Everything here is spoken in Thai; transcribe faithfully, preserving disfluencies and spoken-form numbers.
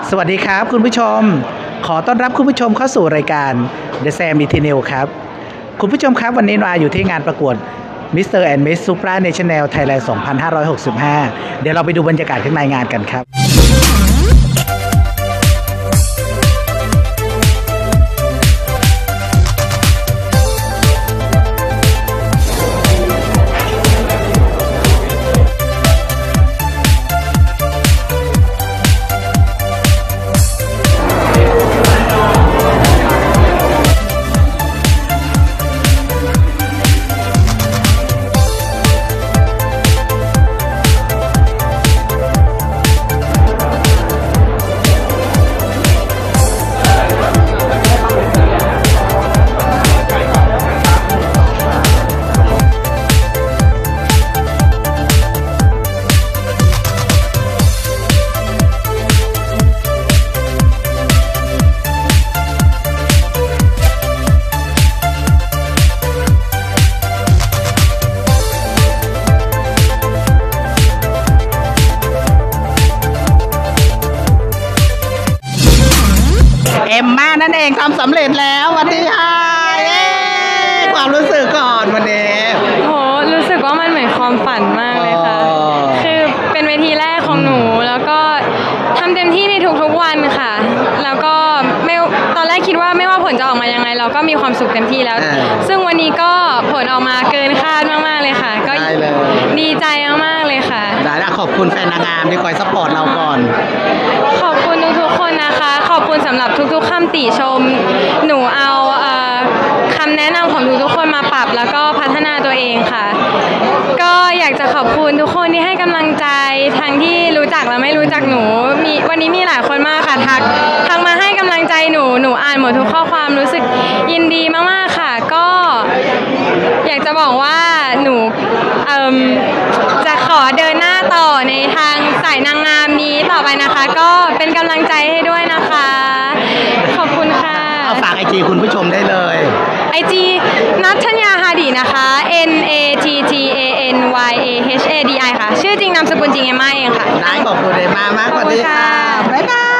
สวัสดีครับคุณผู้ชมขอต้อนรับคุณผู้ชมเข้าสู่รายการ The Sam Eternal ครับคุณผู้ชมครับวันนี้นาอยู่ที่งานประกวด มิสเตอร์ and Miss Supranational Thailand สองพันห้าร้อยหกสิบห้า เดี๋ยวเราไปดูบรรยากาศข้างในงานกันครับเอ็มม่านั่นเองทำสำเร็จแล้ววันนี้ค่ะความรู้สึกก่อนวันนี้โหรู้สึกว่ามันเหมือนความฝันมากเลยค่ะคือเป็นเวทีแรกของหนูแล้วก็ทำเต็มที่ในทุกๆวันค่ะแล้วก็ไม่ตอนแรกคิดว่าไม่ว่าผลจะออกมายังไงเราก็มีความสุขเต็มที่แล้วซึ่งวันนี้ก็ผลออกมาเกินคาดมากๆเลยค่ะก็ดีใจมากๆเลยค่ะได้แล้วขอบคุณแฟนนางงามที่คอยซัพพอร์ตเราก่อนขอบคุณทุกๆคนนะคะขอบคุณสำหรับทุกๆคำติชมหนูเอาคำแนะนำของทุกๆคนมาปรับแล้วก็พัฒนาตัวเองค่ะก็อยากจะขอบคุณทุกคนที่ให้กำลังใจทั้งที่รู้จักและไม่รู้จักหนูมีวันนี้มีหลายคนมากค่ะทักทักมาให้กำลังใจหนูหนูอ่านหมดทุกข้อความรู้สึกยินดีมากๆค่ะก็อยากจะบอกว่าหนูจะขอเดินหน้าต่อในทางสายนางงามนี้ต่อไปนะคะก็เป็นกำลังใจให้ด้วยนะคะขอบคุณค่ะเอาฝากไอจีคุณผู้ชมได้เลยไอจีนัทญาฮาดีนะคะ N A T T A N Y A H A D I ค่ะชื่อจริงนามสกุลจริงเอมม่าเองค่ะได้ขอบคุณเอมม่ามากกว่านี้ค่ะบ๊ายบาย